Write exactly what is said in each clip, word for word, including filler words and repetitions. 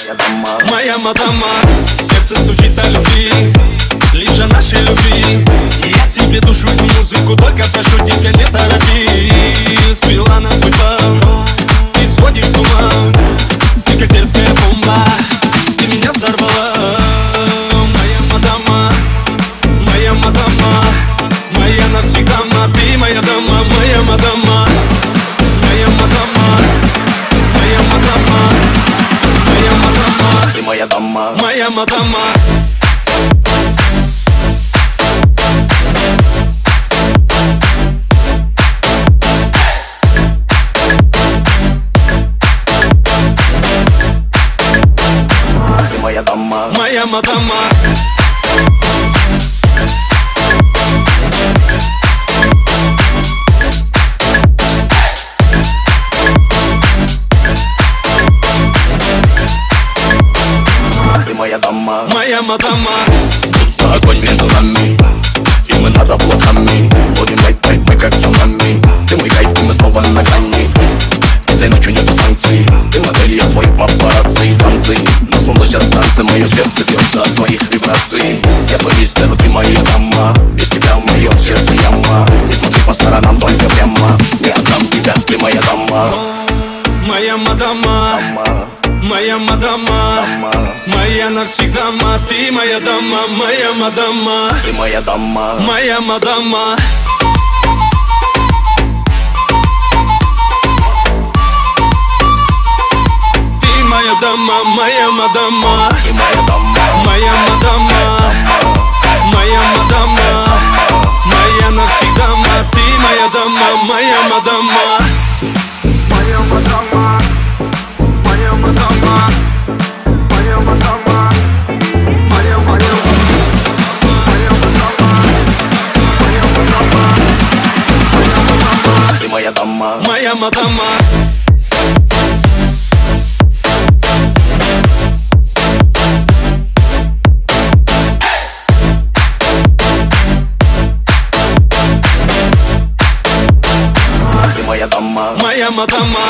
моя мадама. Сердце стучит о любви, лишь о нашей любви. Я тебе душу и музыку, только прошу тебя не торопи. Свела нас судьба, ты сходишь с ума. Ты как дерзкая бомба, ты меня взорвала. Моя мадама, моя мадама, моя навсегда, ты моя дама, моя мадама. Моя мадама, моя мадама, моя мадама, ты моя дама, моя мадама. Моя дама, моя мадама. Ты моя дама, моя мадама. Будто огонь между нами, и мы над облаками. Будем летать мы как цунами. Ты мой кайф, и мы снова на грани. Этой ночью нету санкций. Ты модель, я твой папарацци. Танцы, насунулись от танца. Мое сердце бьется от твоих вибраций. Я твой мистер, ты моя дама. Без тебя в моем сердце яма. Не смотри по сторонам, только прямо. Не отдам тебя, ты моя дама. Моя мадама, моя мадама, моя навсегда, ты моя дама, моя мадама. Ты моя дама, моя мадама. Моя дама, моя мадама, ты моя дама, моя мадама, моя мадама, моя навсегда, ты моя дама, моя мадама. Моя мадама, моя мадама, моя мадама, моя моя моя мадама, моя мадама, моя мадама, ты моя дама, моя мадама. Моя дама, моя мадама.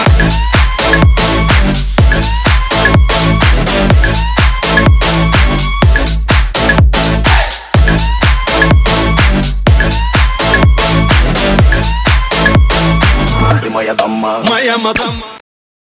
Ты моя дама, моя мадама.